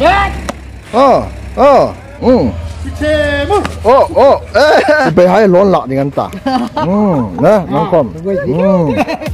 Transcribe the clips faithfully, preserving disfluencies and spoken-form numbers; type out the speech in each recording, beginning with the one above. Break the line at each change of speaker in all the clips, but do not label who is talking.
อ๋ออ๋ออืมโอ้โอ้เอ๊ะไปให้ร้อนละนี่กันตาอืมนะน้องคอมอืม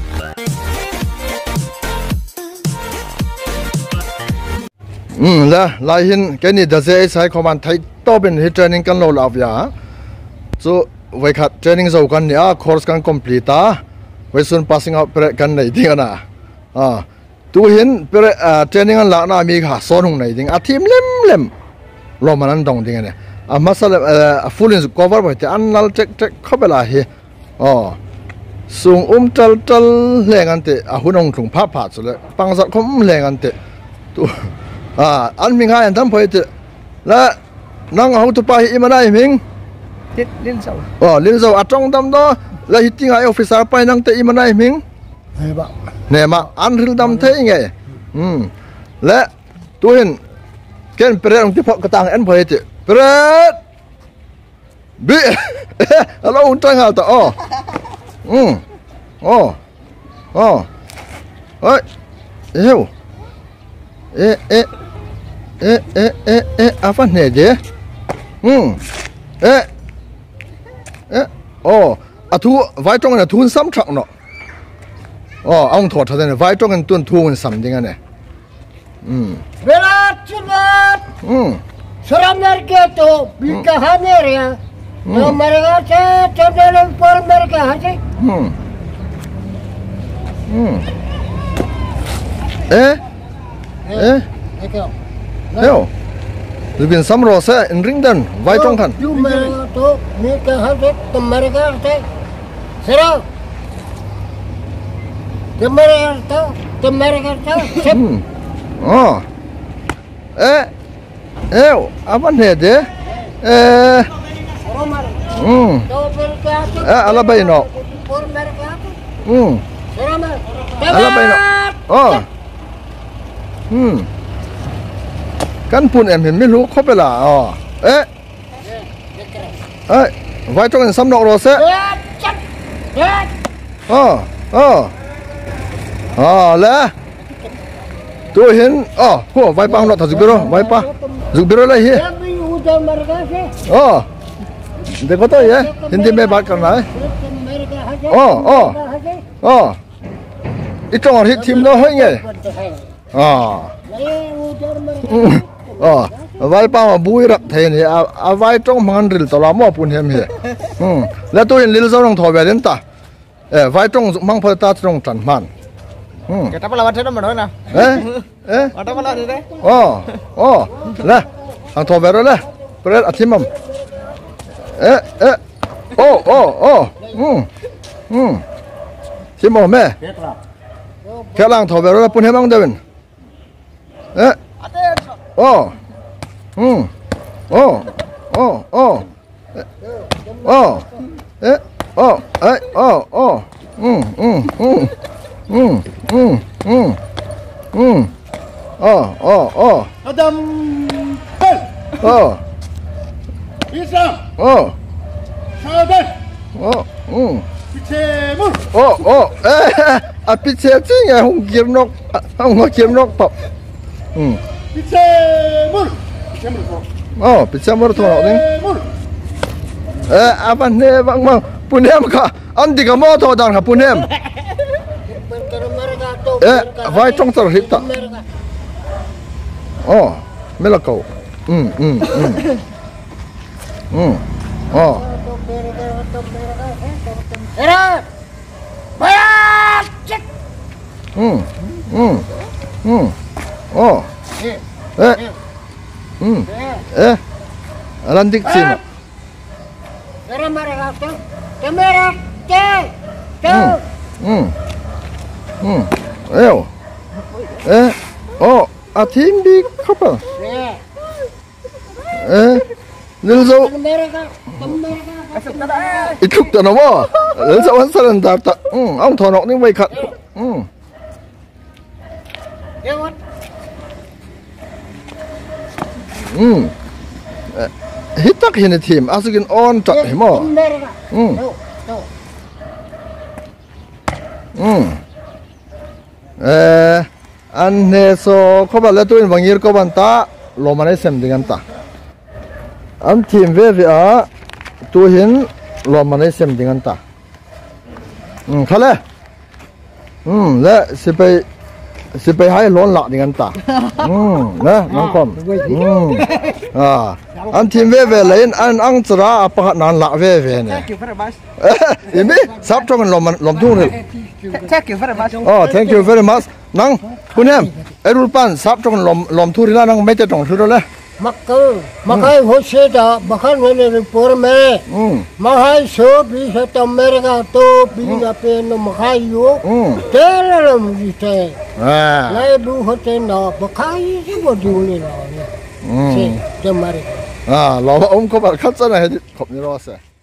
อืมแล้วลายหินแกนี่เดี๋ยวจะใช้คอมมานด์ไทยต่อเป็นฮิตเทรนนิ่งกันโลลาวิอาso ไว้ขัดเทรนนิ่งจะกันเนี่ยคอร์สกันคอมพลีต้าไว้ส่วน passing out เปรกันไหนดีกันนะอ่าตัวเห็นเปรอ่าเทรนนิ่งกันหลักน่ามีค่ะสอนหงไหนดีอ่ะทีมเล่มเล่มรอมันนั่นตรงดีกันเนี่ยอ่ะมาสลับเอ่อ full in cover ไปแต่อันนั่นเช็คเช็คเข้าไปละเฮอ๋อส่งอุ้มจัลจัลแรงกันเตะอ่ะหุ่นองถุงผ้าผ้าสุดเลยปังสักคมแรงกันเตะตัวอ่าอันมิงหายันทำไปเตะและนั่งเอาตัวไปอีมันได้มิงลิ้นเสาอ๋อลิ้นเสาอัดจ้องดำต่อแล้วฮิตติ้งไอออฟฟิศไปนั่งเตะอีมันได้มิงเนี่ยบะเนี่ยมาอันริลดำเทยังไงอืมและตัวเห็นแกนเปรตของที่พอกระตังเอ็นไปเตะเปรตบีเราอุ่นจังหาต่ออ๋ออืมอ๋ออ๋อเฮ้ยเอ้วเอ๊ะเอ๊ะเอ๊ะเอ๊ะเอ๊ะเอ๊ะอะไรเนี่ยเดี๋ยอืมเอ๊ะเอ๊ะโอ้อะทูไว้ตรงนั้นทูนซ้ำชักเนาะอ๋อเอาถอดเท่านั้นไว้ตรงนั้นตัวทูนซ้ำจริงๆเนี่ยอืมเวลาจุดอืมสระเมริกาตัวบิกฮาเนเรียตัวเมริกาเช่จนเดินพอลเมริกาฮะใช่อืมอืมเอ๊ะเอ๊ะเฮ้ยดูเป็นสำรวจเสียอินริงดันไว้ตรงทันยูเมริกาตัวมีแค่ฮะใช่ตัวเมริกาใช่สระตัวเมริกาตัวตัวเมริกาตัวใช่อ๋อเอ๊ะเอ้วapa nih deh eh hmm eh ala bayno hmm ala bayno oh hmm kan pun em เห็นไม่รู้เข้าไปละอ๋อเอ๊ะเอ้ยไว้ตรงนั้นซ้ำนอกรถเสียอ๋ออ๋ออ๋อแล้วตัวเห็นอ๋อหัวไว้ปังรถถัดจุกบิโร่ไว้ปังจุกบิโร่เลยเฮ้อ๋อเด็กก็ตัวเฮ้ฮินดีไม่บาดกันไหนอ๋ออ๋ออ๋ออีกตรงที่ทีมเราให้ไงอ๋ออ๋อไว้ปังบุยรักเทนี่เอาไว้ตรงมันริลตลอดมั่วปุ่นเห็นไหมอืมแล้วตัวเห็นลิลซ์ต้องถอยไปเล่นตาเอ้ไว้ตรงมังพลตาตรงจันมันKita pula macam mana mana? Eh, eh. Ada pula ni deh. Oh, oh, lah. Ang tua baru lah. Berat atimam. Eh, eh. Oh, oh, oh. Hmm, hmm. Timam meh. Kelang tua baru lah pun hemang dawin. Eh. Oh. Hmm. Oh. Oh, oh. Oh. Eh. Oh. Eh. Oh, oh. Hmm, hmm, hmm. Hmm, hmm, hmm, hmm. Oh, oh, oh. Adam, hey. Oh. Isa. Oh. Sahabat. Oh, hmm. Pichemur. Oh, oh. Eh, ah pichemur ya, hong kiếm nok, hong kiếm nok pop. Hmm. Pichemur. Pichemur. Oh, pichemur tu nak ni. Eh, apa ni bang bang? Punem kah? Andi kah mau tahu dah kah punem? Eh, vai trong tờ hít ta. Oh, mấy là cậu. Ừ, ừ, ừ. Ừ. Oh. Ừ, ừ, ừ. Oh. Eh. Ừ. Eh. Lantik sini. Kamera tu. Kamera tu. Tu. Ừ. Ừ. Eo. Eh. Oh, atim di kapal. Eh. Lilzo. Ikut tak nama. Lilzo ansaran tar tak. Hmm, ang thonok ni mai khat. Hmm. Hmm. Hitak hini team asukin on tak himo. Hmm. Hmm. Eh, aneh so kau balik tu in bangir kau banta, ลมมันได้เส้นดีกันตาอันทีมเวฟอ่ะตัวเห็นลมมันได้เส้นดีกันตาอืมเขาเลยอืมและสิไปสิไปให้ล้นหลักดีกันตาอืมนะน้องคอมอืมอ่าอันทีมเวฟเลยอันอังจราปะนันละเวฟเนี่ย
Thank you very much.
เอ๊ะเห็นไหมซับตรงกันลมมันลมทุ่งเลย
Thank you very much.
อ๋อ thank you very much นังคุณเนี่ยไอ้รูปปั้นซับตรงกันลมลมทุ่งที่นั่นนังไม่จะตรงทุกเลย
Makal, makai hoseda, makan wene por me.
อืม
Mahai so bi sa America to bi na pe no makai yo.
อืม
Tela la mu te.
อ่า
Lai bu hote na makai si bo du ni na.
อืม
Se, te mare.
อ่าเราอมเขาแบบคัดซะหน่อยขอบนี่รอเสีย